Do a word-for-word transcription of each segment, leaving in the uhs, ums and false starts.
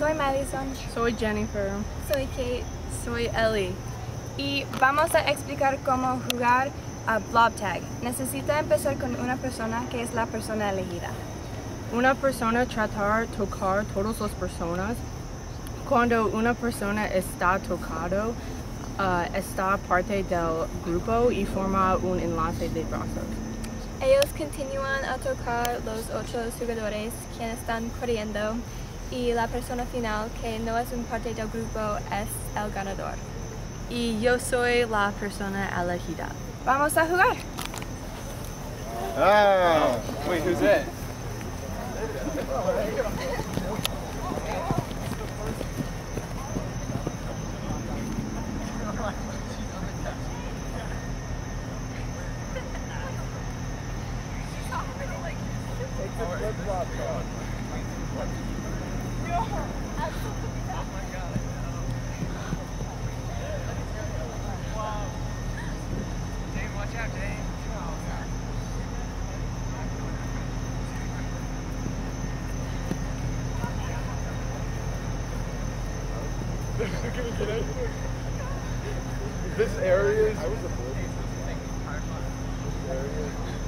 Soy Madison. Soy Jennifer. Soy Kate. Soy Ellie. Y vamos a explicar cómo jugar a Blob Tag. Necesita empezar con una persona que es la persona elegida. Una persona tratar tocar todas las personas. Cuando una persona está tocado, uh, está parte del grupo y forma un enlace de brazos. Ellos continúan a tocar los otros jugadores quienes están corriendo y la persona final que no es un parte del grupo es el ganador. Y yo soy la persona elegida. Vamos a jugar. Oh, wait, who's it? This area is... I was oblivious to this area.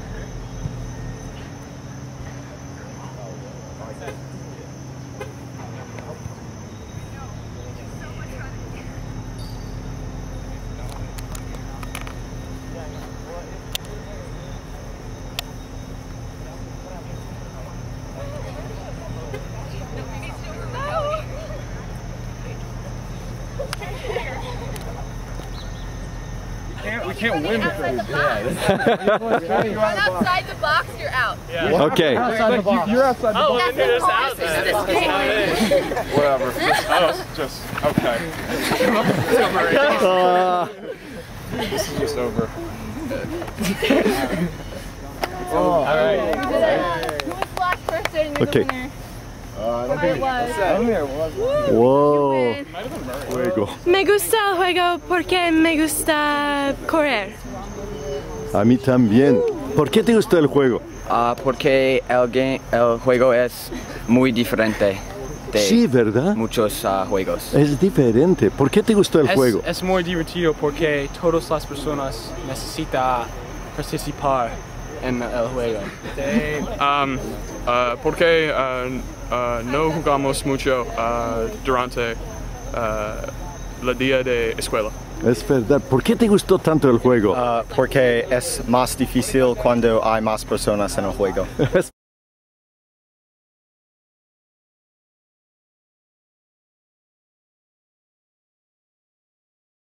We can't win with those. Run outside the box, you're out. Yeah. Okay. Outside the box. You're outside the Oh, box. then you're just out then. Whatever. Oh, just, okay. Uh, This is just over. Oh. All right. Who was the last person? You're Okay. the winner. Uh, I don't Or think it was. I don't think it was. wow. Juego. Me gusta el juego porque me gusta correr. A mí también. ¿Por qué te gustó el juego? Uh, porque el, game, el juego es muy diferente de Sí, ¿verdad? muchos uh, juegos. Es diferente. ¿Por qué te gustó el es, juego? Es muy divertido porque todas las personas necesitan participar en el juego. Um, uh, porque uh, uh, no jugamos mucho uh, durante uh, el día de escuela. Es verdad. ¿Por qué te gustó tanto el juego? Uh, porque es más difícil cuando hay más personas en el juego.